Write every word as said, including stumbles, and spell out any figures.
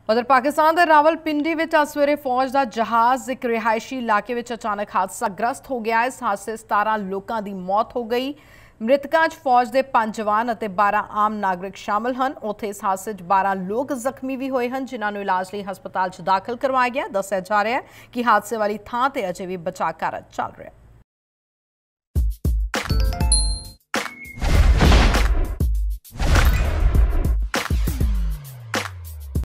उधर पाकिस्तान के रावलपिंडी में अज सवेरे फौज का जहाज़ एक रिहायशी इलाके में अचानक हादसाग्रस्त हो गया। इस हादसे सतारह लोगों की मौत हो गई। मृतकों च फौज के पांच जवान और बारह आम नागरिक शामिल हैं। उत्थे इस हादसे बारह लोग जख्मी भी हुए हैं, जिन्होंने इलाज लिए हस्पताल दाखिल करवाया गया। दस्या जा रहा है कि हादसे वाली थां ते अजे भी बचाव कार्य चल रहा है।